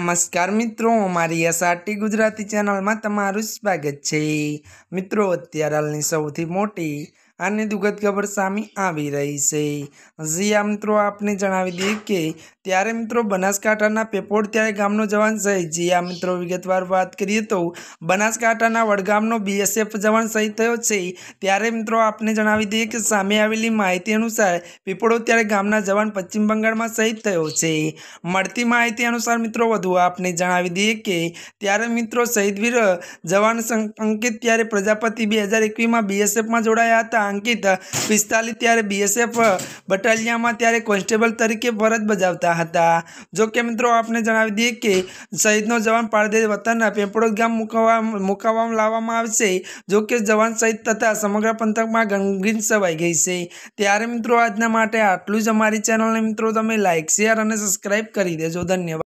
नमस्कार मित्रों, अमारी एसआरटी गुजराती चैनल में तमारुं स्वागत छे। मित्रों, अत्यारे हालनी सौथी मोटी અને દુઃખદ ખબર સામે આવી રહી છે। જી મિત્રો આપને જણાવી દઈએ કે ત્યારે મિત્રો બનાસકાંઠાના પેપોડ ત્યારે ગામનો જવાન શહીદ। જી મિત્રો વિગતવાર વાત કરીએ તો બનાસકાંઠાના વડગામનો બીએસએફ જવાન શહીદ થયો છે। ત્યારે મિત્રો આપને જણાવી દઈએ કે સામે આવેલી માહિતી અનુસાર પેપોડો ત્યારે ગામના જવાન પશ્ચિમ બંગાળમાં શહીદ થયો છે। મળતી માહિતી અનુસાર મિત્રો વધુ આપને જણાવી દઈએ કે ત્યારે મિત્રો શહીદ વીર જવાન અંકિત ત્યારે પ્રજાપતિ 2021 માં બીએસએફમાં જોડાયા હતા। अंकित 45 ત્યારે बीएसएफ बटालियन में ત્યારે કોન્સ્ટેબલ તરીકે ફરજ બજાવતા હતા। जो कि मित्रों आपने जणावी दीए कि शहीदनो जवान पारदेश वतन पेपड़ोद गाम मुकावવામાં लावવામાં आवशे। जो कि जवान शहीद थता समग्र पंथक में गमगीन छवाई गई है। त्यारे मित्रों आजना माटे आटलुं ज। अमारी चेनल ने मित्रों तमे लाइक शेर और सब्सक्राइब करी देजो। धन्यवाद।